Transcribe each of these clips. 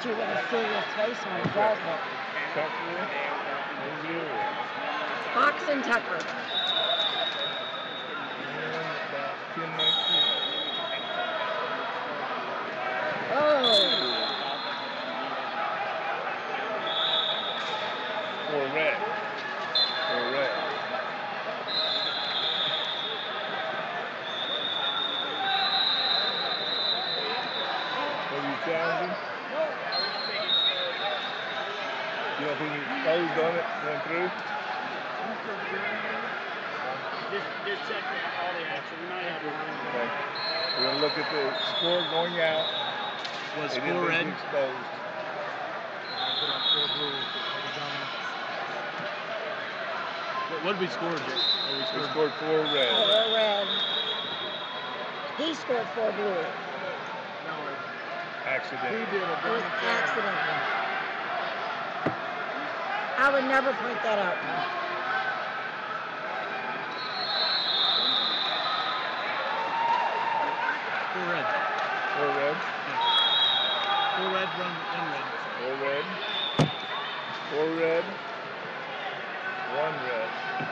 hit you with a serious face when he does it. Fox and Tucker. Oh. For red. Are you challenging? You don't think he closed on it, went through? Just check all the action. We might have a run. Okay. We're going to look at the score going out. Was 4 red? Exposed. What did we score, Jake? We scored 4 red. 4 red. He scored 4 blue. Accident. He did it. It was accidental. I would never point that out. 4 red. 4 red? Yeah. 4 red, 1 red. 4 red. 4 red. 1 red.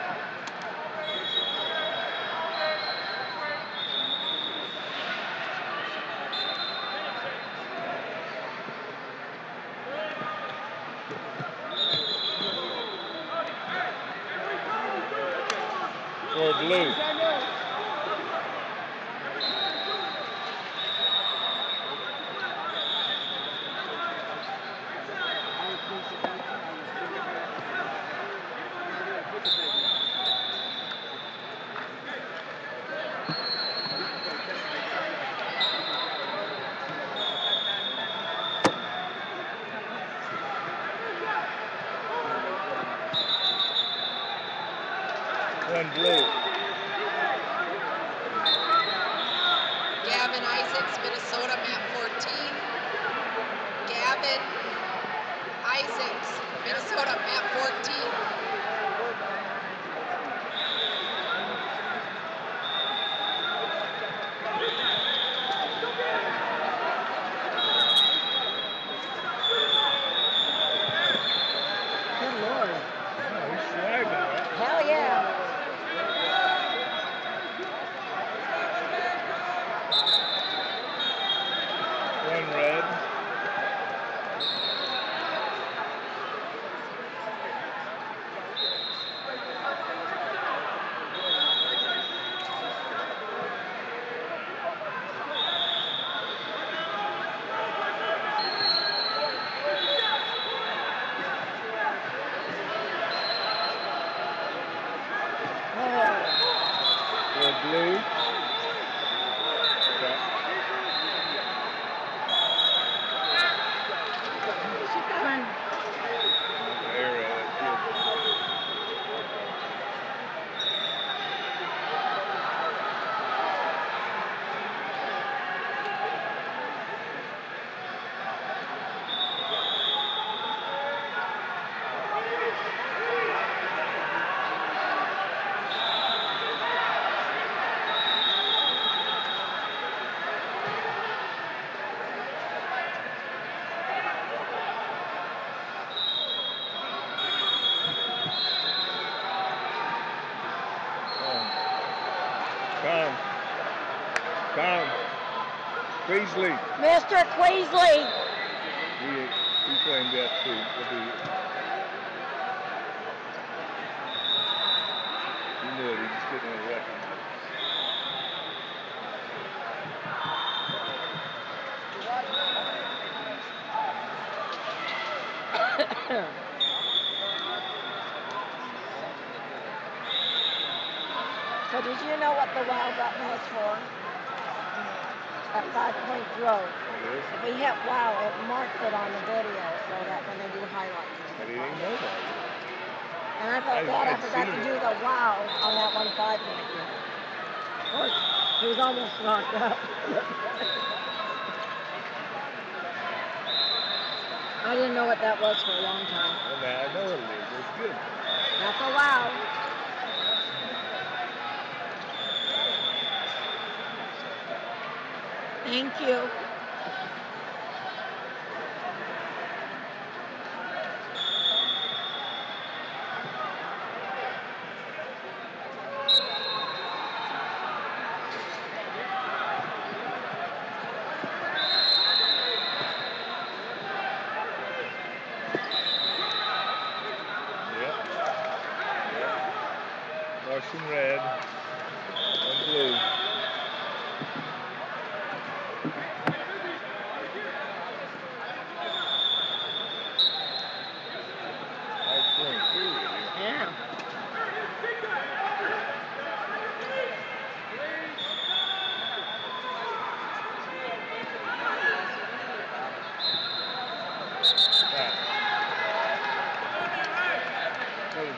For blue. One blue. Gavin Isaacs, Minnesota, map 14. Gavin Isaacs, Minnesota, map 14. Good Lord. Oh, he's swagging, right? Hell yeah. One red. For blue. Okay. She's coming. Arrow, that's Tom Queasley. Mr. Queasley. He claimed that too. He knew it, he just didn't want to recognize it. So did you know what the WOW button was for? At 5-point throw. If we hit WOW, it marks it on the video so that when they do highlights. I didn't even know that. And I felt bad I forgot to do the WOW on that 1 5-point throw. Of course, he was almost knocked out. I didn't know what that was for a long time. Well, now I know what it is. It's good. That's a WOW. Thank you.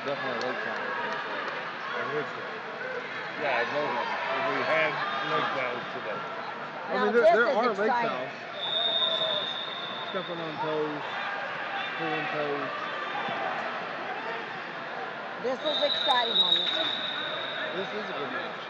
definitely lake cows. I heard so. Yeah, I know that. We had lake cows today. I Now mean, this there is are lake exciting. cows. Stepping on toes, pulling toes. This is exciting on this one. This is a good match.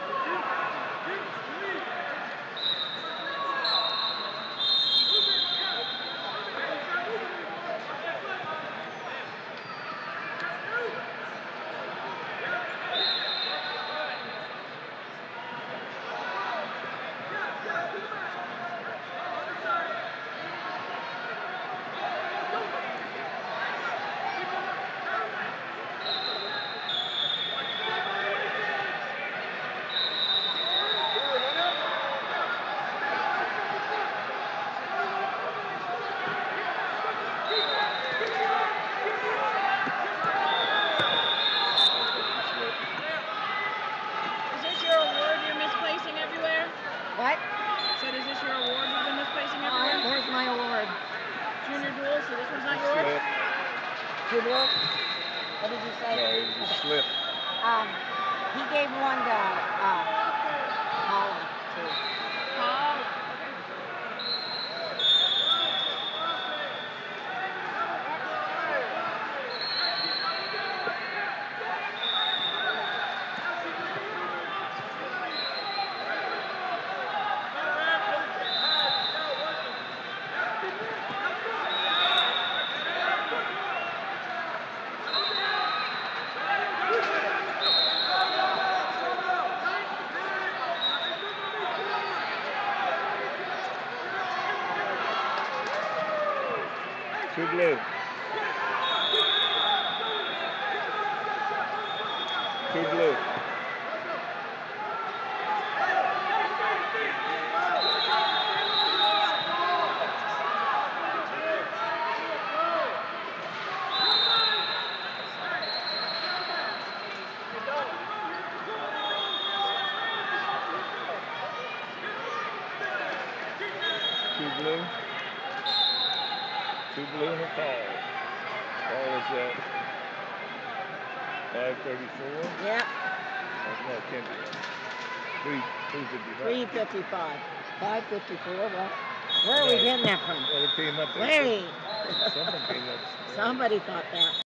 Is this your award you're misplacing everywhere? What? So is this your award you've been misplacing everywhere? Where's my award? Junior duel, so this one's not yours? Slip. Junior? What did you say? No, it was a slip. He gave one to Holland too. Paul. Two blue. Two blue. Two blue. Two blue and a call. Call is at 5:34. Yeah, No, it can't be. 3:55. 3:55. 5:54. Well, where are we getting that from? Well, it came up. Wait. Something came up. Somebody thought that.